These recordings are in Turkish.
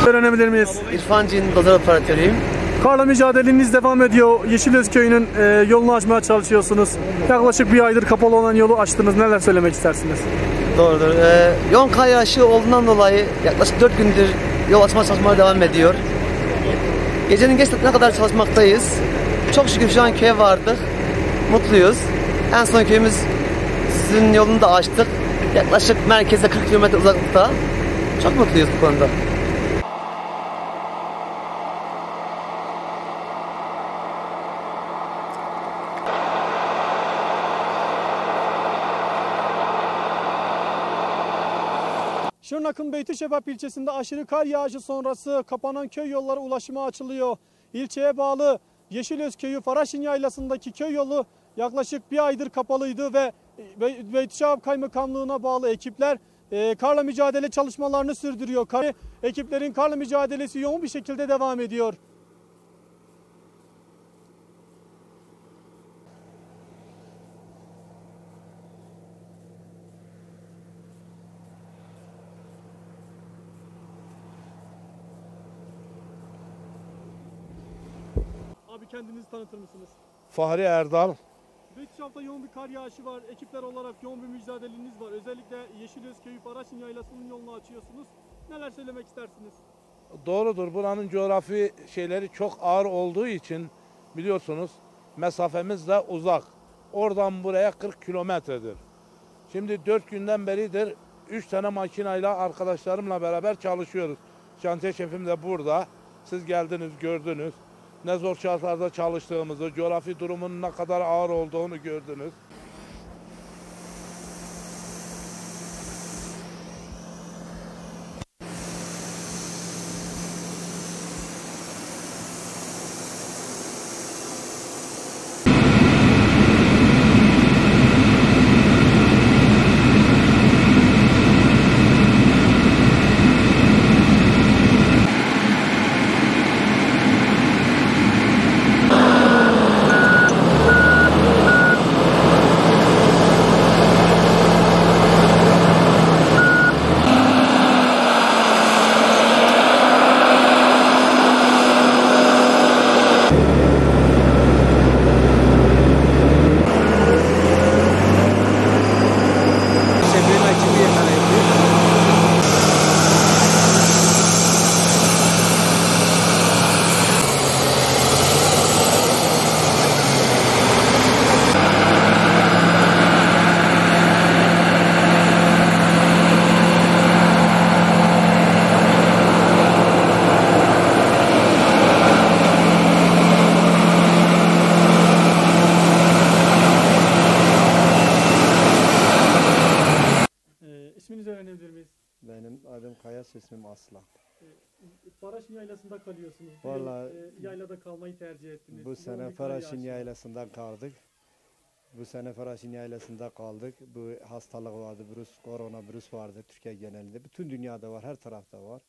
öğrenebilir miyiz? İrfancı'nın dozer operatörüyüm. Karla mücadeleniz devam ediyor. Yeşilöz köyünün yolunu açmaya çalışıyorsunuz. Yaklaşık bir aydır kapalı olan yolu açtınız. Neler söylemek istersiniz? Doğrudur. Yoğun kar yağışı olduğundan dolayı yaklaşık 4 gündür yol açma çalışmaları devam ediyor. Gecenin geç saatine kadar çalışmaktayız. Çok şükür şu an köye vardık. Mutluyuz. En son köyümüz sizin yolunu da açtık. Yaklaşık merkeze 40 kilometre uzaklıkta. Çok mutluyuz bu konuda. Şırnak'ın Beytişebap ilçesinde aşırı kar yağışı sonrası kapanan köy yolları ulaşıma açılıyor. İlçeye bağlı Yeşilöz köyü Faraşin Yaylası'ndaki köy yolu yaklaşık bir aydır kapalıydı ve Beytişebap Kaymakamlığı'na bağlı ekipler karla mücadele çalışmalarını sürdürüyor. Ekiplerin karla mücadelesi yoğun bir şekilde devam ediyor. Abi kendinizi tanıtır mısınız? Fahri Erdal. Beytişebap'ta yoğun bir kar yağışı var. Ekipler olarak yoğun bir mücadeleniz var. Özellikle Yeşilöz köyü Faraşin Yaylası'nın yolunu açıyorsunuz. Neler söylemek istersiniz? Doğrudur. Buranın coğrafi şeyleri çok ağır olduğu için biliyorsunuz mesafemiz de uzak. Oradan buraya 40 kilometredir. Şimdi 4 günden beridir 3 tane makinayla arkadaşlarımla beraber çalışıyoruz. Şantiye şefim de burada. Siz geldiniz, gördünüz. Ne zor şartlarda çalıştığımızı, coğrafi durumun ne kadar ağır olduğunu gördünüz. İsminizi öğrenebilir miyiz? Benim adım Kayas, ismim Aslan. Faraşin Yaylası'nda kalıyorsunuz. Vallahi yaylada kalmayı tercih ettiniz. bu sene Faraşin Yaylası'nda kaldık. Bu sene Faraşin Yaylası'nda kaldık. Bu hastalık vardı, koronavirüs vardı Türkiye genelinde. Bütün dünyada var, her tarafta var.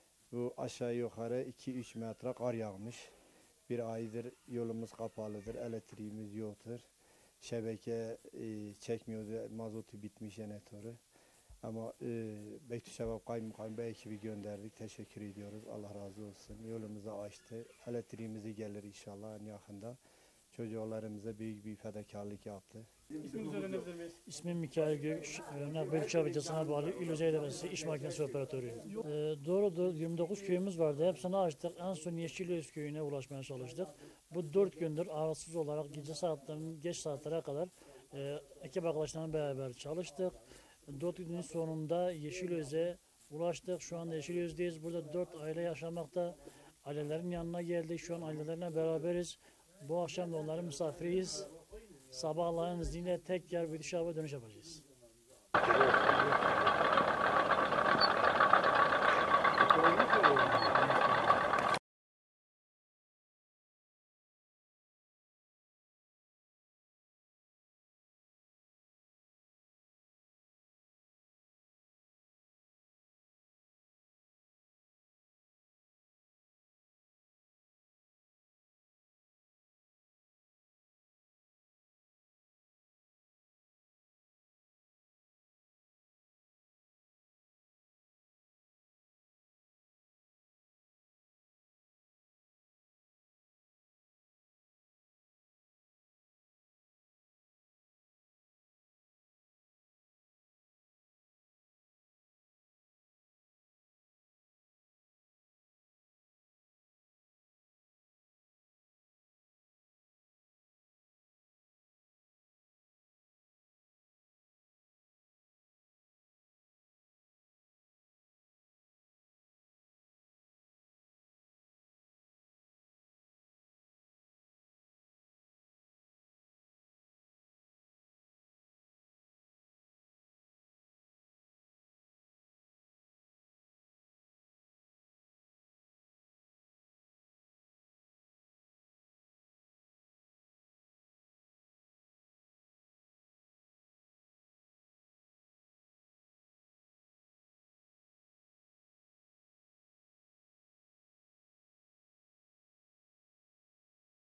Bu aşağı yukarı 2-3 metre kar yağmış. Bir aydır yolumuz kapalıdır, elektriğimiz yoktur. Şebeke çekmiyordu, mazotu bitmiş jeneratörü. Ama Beytişebap Kaymakam Bey ekibi gönderdik. Teşekkür ediyoruz. Allah razı olsun. Yolumuzu açtı. Elektriğimizi gelir inşallah en yakında. Çocuklarımıza büyük bir fedakarlık yaptı. İsminizi öğrenebilir miyiz? İsmim Mikail Gök, Beytişebap ilçesine bağlı İl İdaresi İş Makinesi Operatörüyüm. Doğrudur, 29 köyümüz vardı. Hepsini açtık. En son Yeşilöz köyüne ulaşmaya çalıştık. Bu 4 gündür aralıksız olarak gece saatlerinin geç saatlere kadar ekip arkadaşlarımla beraber çalıştık. 4 günün sonunda Yeşilöz'e ulaştık. Şu anda Yeşilöz'deyiz. Burada 4 aile yaşamakta. Ailelerin yanına geldik. Şu an ailelerine beraberiz. Bu akşam da onların misafiriyiz. Sabah Allah'ın izniyle tek yer Beytişebap'a dönüş yapacağız.